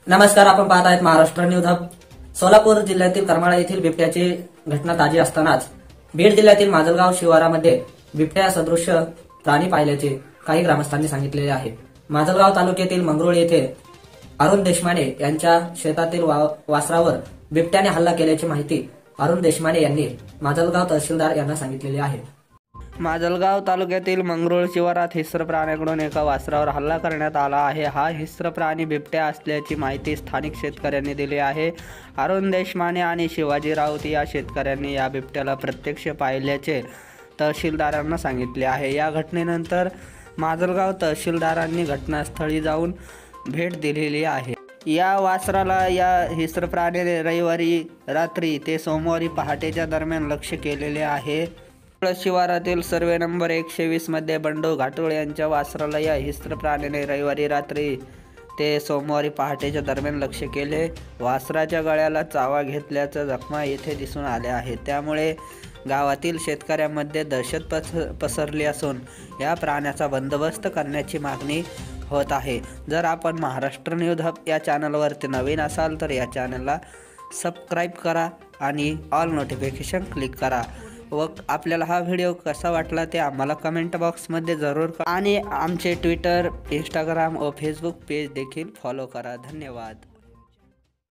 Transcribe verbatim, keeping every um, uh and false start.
नमस्कार, आपण पाहत आहेत महाराष्ट्र न्यूज हब। सोलापूर जिल्ह्यातील करमाळा येथील बिबट्याची घटना ताजी असतानाच बीड जिल्ह्यातील माजलगाव शिवारामध्ये बिबट्या सदृश प्राणी पाहिल्याचे काही ग्रामस्थांनी सांगितलेले आहे। माजलगाव तालुक्यातील मंगरुळ येथे अरुण देशमाने यांच्या शेतातील वासरावर बिबट्याने हल्ला केल्याची माहिती अरुण देशमाने यांनी माजलगाव तहसीलदार यांना सांगितलेली आहे। माजलगाव तालुक्यातील मंगरुळ शिवारात हिंस्र प्राण्याकडून एका वासरावर हल्ला करण्यात आला आहे। हा हिंस्र प्राणी बिबट्या असल्याची माहिती स्थानिक शेतकऱ्यांनी दिली आहे। अरुण देशमाने आणि शिवाजी राऊत या शेतकऱ्यांनी या बिबट्याला प्रत्यक्ष पाहिल्याचे तहसीलदारांना सांगितले आहे। या घटनेनंतर माजलगाव तहसीलदारांनी घटनास्थळी जाऊन भेट दिलेली आहे। या वासराला या हिंस्र प्राण्याने रविवारी रात्री ते सोमवारी पहाटेच्या दरम्यान लक्ष्य केलेले आहे। शिवारातील सर्वे नंबर एकशे वीस मध्ये बंडू घाटोळ यांच्या वासराला या हिंस्र प्राण्याने रविवारी रात्री ते सोमवारी पहाटेच्या दरम्यान लक्ष्य केले। वासराच्या गळ्याला चावा घेतल्याच्या जखमा येथे दिसून आल्या आहेत। त्यामुळे गावातील शेतकऱ्यांमध्ये दहशत पस पसरली असून या प्राण्याचा बंदोबस्त करण्याची मागणी होत आहे। जर आपण महाराष्ट्र न्यूज हब या चॅनलवरती नवीन असाल तर या चॅनलला सबस्क्राईब करा आणि ऑल नोटिफिकेशन क्लिक करा व आपल्याला हा व्हिडिओ कसा वाटला ते आम्हाला कमेंट बॉक्समध्ये जरूर करा आणि आमचे ट्विटर, इंस्टाग्राम व फेसबुक पेज देखील फॉलो करा। धन्यवाद।